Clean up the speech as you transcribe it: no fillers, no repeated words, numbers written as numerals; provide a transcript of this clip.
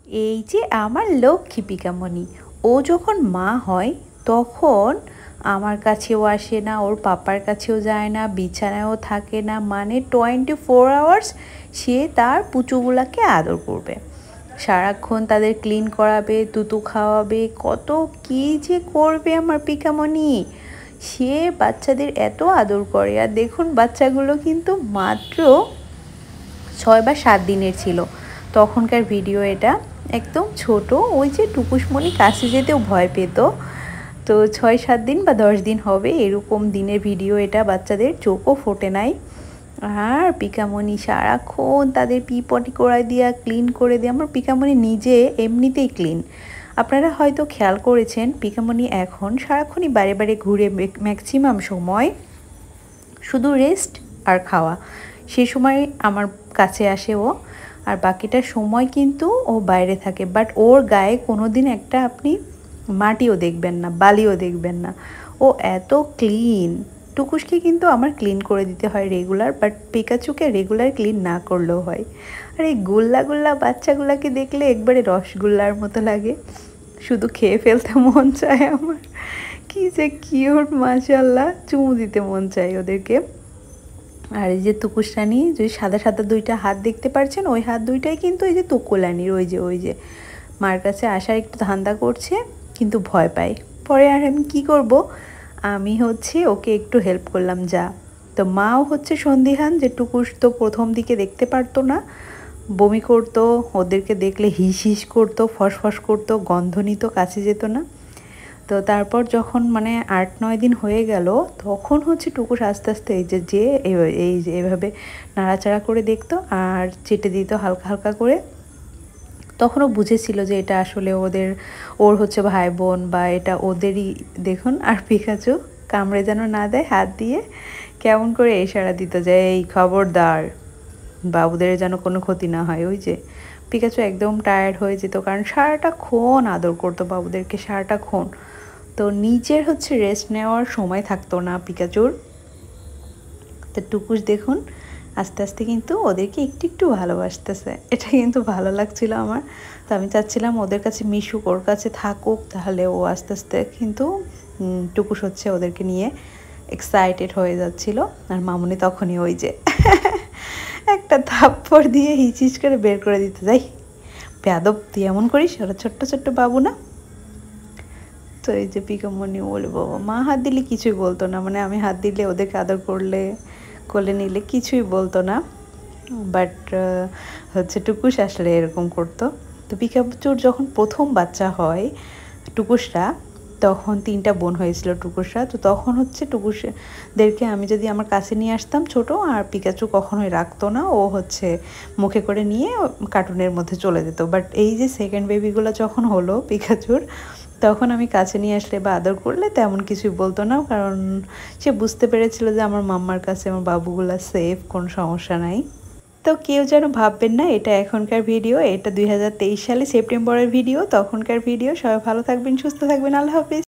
এই যে আমার লক্ষ্মী পিকামণি, ও যখন মা হয় তখন আমার কাছেও আসে না, ওর পাপার কাছেও যায় না, বিছানায়ও থাকে না, মানে 24 আওয়ার্স সে তার পুচুগুলাকে আদর করবে, সারাক্ষণ তাদের ক্লিন করাবে, তুতু খাওয়াবে, কত কী যে করবে আমার পিকামণি। সে বাচ্চাদের এত আদর করে। আর দেখুন বাচ্চাগুলো কিন্তু মাত্র 6 বা 7 দিনের ছিল তখনকার ভিডিও এটা, একদম ছোট। ওই যে টুকুসমণি কাছে যেতেও ভয় পেত। তো 6-7 দিন বা 10 দিন হবে এরকম দিনের ভিডিও এটা, বাচ্চাদের চোখও ফোটে নাই। আর পিকামণি সারাক্ষণ তাদের পটি করায় দিয়া ক্লিন করে দিয়ে, আমার পিকামণি নিজে এমনিতেই ক্লিন। আপনারা হয়তো খেয়াল করেছেন পিকামণি এখন সারাক্ষণই বাইরে বাইরে ঘুরে, ম্যাক্সিমাম সময় শুধু রেস্ট আর খাওয়া, সে সময় আমার কাছে আসে ও, আর বাকিটা সময় কিন্তু ও বাইরে থাকে। বাট ওর গায়ে কোনো দিন একটা আপনি মাটিও দেখবেন না, বালিও দেখবেন না। ও এত ক্লিন। টুকুসকে কিন্তু আমার ক্লিন করে দিতে হয় রেগুলার, বাট পিকাচুকে রেগুলার ক্লিন না করলেও হয়। আর এই গুল্লা গুল্লা বাচ্চাগুলাকে দেখলে একবারে রসগোল্লার মতো লাগে, শুধু খেয়ে ফেলতে মন চায় আমার। কি যে কিউট, মাশাআল্লাহ, চুমু দিতে মন চায় ওদেরকে। আর এই যে তুকুসরানি, যে সাদা সাদা দুইটা হাত দেখতে পাচ্ছেন, ওই হাত দুইটাই কিন্তু এই যে তুকুলানির, ওই যে মার কাছে আসার একটু ধান্দা করছে, কিন্তু ভয় পায়। পরে আর আমি কী করব, আমি হচ্ছে ওকে একটু হেল্প করলাম যা। তো মাও হচ্ছে সন্দিহান যে টুকুস তো প্রথম দিকে দেখতে পারতো না, বমি করতো, ওদেরকে দেখলে হিস হিস করতো, ফসফস করতো, গন্ধ নিত, কাছে যেত না। তো তারপর যখন মানে 8-9 দিন হয়ে গেল, তখন হচ্ছে টুকুস আস্তে আস্তে এই যে এভাবে নাড়াচাড়া করে দেখতো আর চেটে দিত হালকা হালকা করে। তখনও বুঝেছিল যে এটা আসলে ওর হচ্ছে ভাই বোন, বা এটা ওদেরই। দেখুন, আর পিকাচু কামড়ে যেন না দেয় হাত দিয়ে কেমন করে ইশারা দিত যে এই খবরদার, বাবুদের যেন কোনো ক্ষতি না হয়। ওই যে পিকাচু একদম টায়ার্ড হয়ে যেত, কারণ সারাটা ক্ষণ আদর করতো বাবুদেরকে, সারাটা ক্ষণ। তো নিজের হচ্ছে রেস্ট নেওয়ার সময় থাকতো না পিকাচুর। তো টুকুস দেখুন আস্তে আস্তে কিন্তু ওদেরকে একটু একটু ভালোবাসতেছে, এটা কিন্তু ভালো লাগছিল আমার। তো আমি চাচ্ছিলাম ওদের কাছে মিশুক, ওর কাছে থাকুক, তাহলে ও আস্তে আস্তে কিন্তু টুকুস হচ্ছে ওদেরকে নিয়ে এক্সাইটেড হয়ে যাচ্ছিল। আর মামুনি তখনই ওই যে একটা থাপ্পড় দিয়ে হিচিচ করে বের করে দিতে, যাই বেয়াদব, তুই এমন করিস, ওরা ছোট্ট ছোট্ট বাবু না। তো এই যে পিকামণি বলে, বাবা মা হাত দিলে কিছুই বলতো না, মানে আমি হাত দিলে, ওদেরকে আদর করলে, কোলে নিলে কিছুই বলতো না। বাট হচ্ছে টুকুস আসলে এরকম করতো। তো পিকাচুর যখন প্রথম বাচ্চা হয় টুকুসরা, তখন 3টা বোন হয়েছিল টুকুসরা। তো তখন হচ্ছে টুকুসদেরকে আমি যদি আমার কাছে নিয়ে আসতাম ছোট, আর পিকাচু কখনোই রাখতো না, ও হচ্ছে মুখে করে নিয়ে কার্টুনের মধ্যে চলে যেত। বাট এই যে সেকেন্ড বেবিগুলো যখন হলো পিকাচুর, তখন আমি কাছে নিয়ে আসলে বা আদর করলে তেমন কিছুই বলতো না, কারণ সে বুঝতে পেরেছিল যে আমার মাম্মার কাছে আমার বাবুগুলা সেফ, কোনো সমস্যা নাই। তো কেউ যেন ভাববেন না এটা এখনকার ভিডিও, এটা 2023 সালে সেপ্টেম্বরের ভিডিও, তখনকার ভিডিও। সবাই ভালো থাকবেন, সুস্থ থাকবেন, আল্লাহ হাফিজ।